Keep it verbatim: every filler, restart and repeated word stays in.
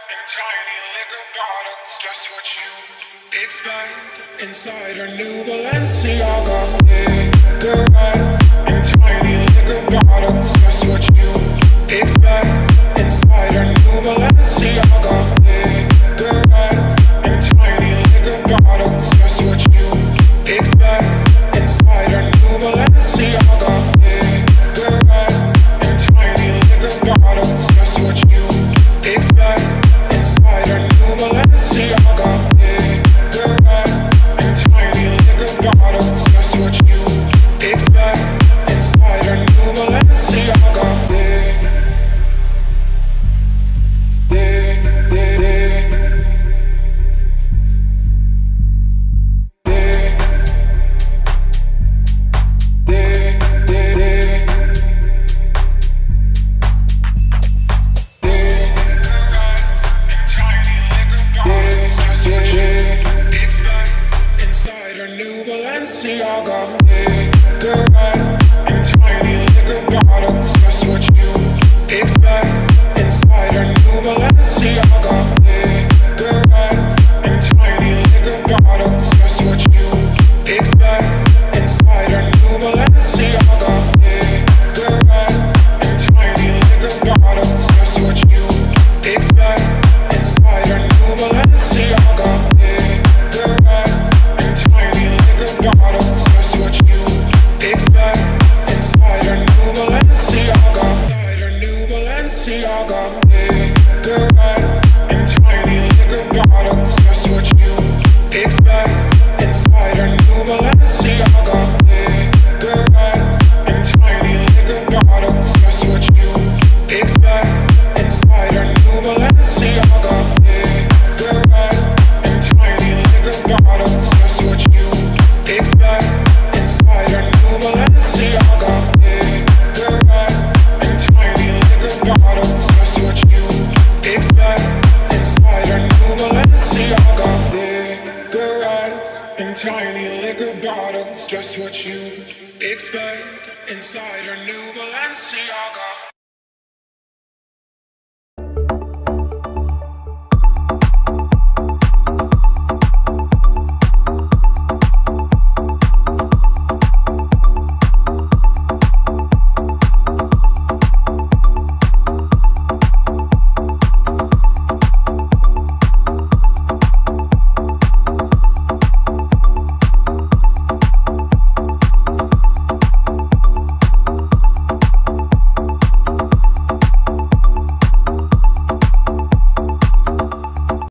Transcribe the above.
in tiny liquor bottles, just what you expect. Inside her new Balenciaga, cigarettes in tiny liquor bottles, just what you expect. Inside her new Balenciaga, cigarettes in tiny liquor bottles, just what you expect. Inside her new Balenciaga, cigarettes in tiny liquor bottles, just what you expect. Inside her new Balenciaga, cigarettes in tiny liquor bottles, just what you expect. Inside her new Balenciaga, dig, dig, dig, dig, dig, dig, inside her new Balenciaga, cigarettes in tiny liquor bottles, just what you expect. Inside her new Balenciaga, cigarettes in tiny liquor bottles, just what you expect. Inside her new Balenciaga, cigarettes in tiny liquor bottles, just what you expect. Inside her new Balenciaga, cigarettes in tiny liquor bottles, just what you expect. Inside her new Balenciaga, inside her new Balenciaga, cigarettes in tiny liquor bottles, just what you expect. Inside her new Balenciaga, cigarettes in tiny liquor bottles, just what you expect. Inside her new Balenciaga, cigarettes in tiny liquor bottles, just what you expect. Inside her new Balenciaga, cigarettes in tiny liquor bottles, just what you expect. Inside her new Balenciaga, cigarettes in tiny liquor bottles, just what you expect. Inside her new Balenciaga.